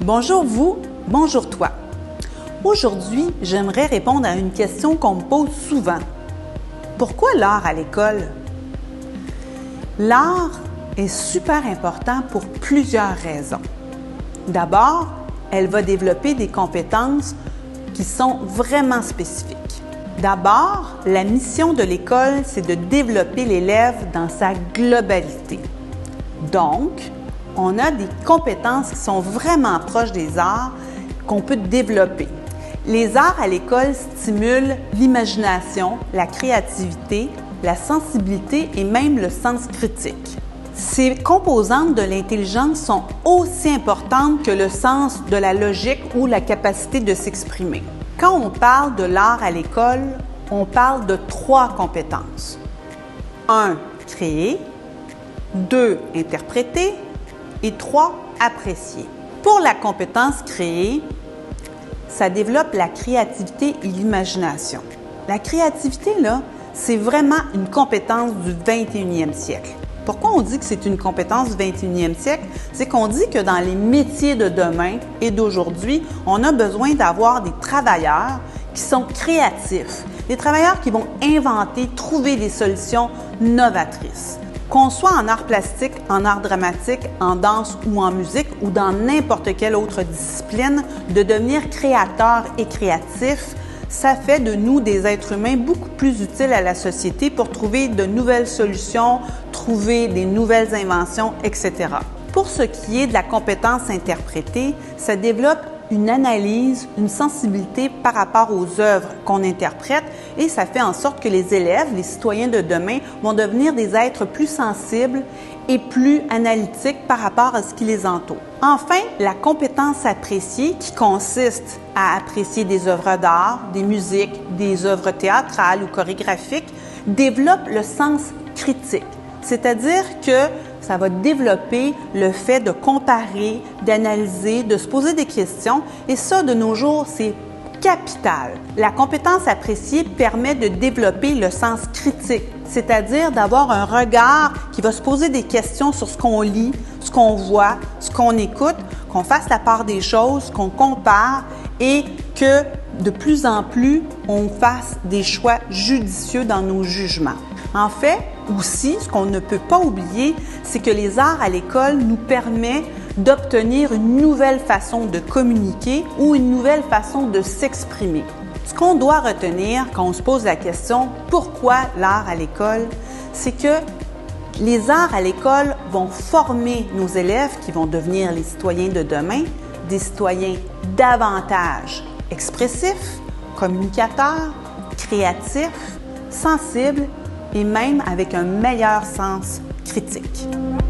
Bonjour vous, bonjour toi. Aujourd'hui, j'aimerais répondre à une question qu'on me pose souvent. Pourquoi l'art à l'école? L'art est super important pour plusieurs raisons. D'abord, elle va développer des compétences qui sont vraiment spécifiques. D'abord, la mission de l'école, c'est de développer l'élève dans sa globalité. Donc, on a des compétences qui sont vraiment proches des arts qu'on peut développer. Les arts à l'école stimulent l'imagination, la créativité, la sensibilité et même le sens critique. Ces composantes de l'intelligence sont aussi importantes que le sens de la logique ou la capacité de s'exprimer. Quand on parle de l'art à l'école, on parle de 3 compétences. 1. Créer. 2. Interpréter. Et 3. Apprécier. Pour la compétence créer, ça développe la créativité et l'imagination. La créativité, là, c'est vraiment une compétence du 21e siècle. Pourquoi on dit que c'est une compétence du 21e siècle? C'est qu'on dit que dans les métiers de demain et d'aujourd'hui, on a besoin d'avoir des travailleurs qui sont créatifs, des travailleurs qui vont inventer, trouver des solutions novatrices. Qu'on soit en art plastique, en art dramatique, en danse ou en musique ou dans n'importe quelle autre discipline, de devenir créateur et créatif, ça fait de nous des êtres humains beaucoup plus utiles à la société pour trouver de nouvelles solutions, trouver des nouvelles inventions, etc. Pour ce qui est de la compétence interprétée, ça développe une analyse, une sensibilité par rapport aux œuvres qu'on interprète et ça fait en sorte que les élèves, les citoyens de demain, vont devenir des êtres plus sensibles et plus analytiques par rapport à ce qui les entoure. Enfin, la compétence appréciée qui consiste à apprécier des œuvres d'art, des musiques, des œuvres théâtrales ou chorégraphiques, développe le sens critique. C'est-à-dire que ça va développer le fait de comparer, d'analyser, de se poser des questions et ça, de nos jours, c'est capital. La compétence appréciée permet de développer le sens critique, c'est-à-dire d'avoir un regard qui va se poser des questions sur ce qu'on lit, ce qu'on voit, ce qu'on écoute, qu'on fasse la part des choses, qu'on compare et que de plus en plus, on fasse des choix judicieux dans nos jugements. En fait, aussi, ce qu'on ne peut pas oublier, c'est que les arts à l'école nous permettent d'obtenir une nouvelle façon de communiquer ou une nouvelle façon de s'exprimer. Ce qu'on doit retenir quand on se pose la question « Pourquoi l'art à l'école ?», c'est que les arts à l'école vont former nos élèves qui vont devenir les citoyens de demain, des citoyens davantage expressifs, communicateurs, créatifs, sensibles et même avec un meilleur sens critique.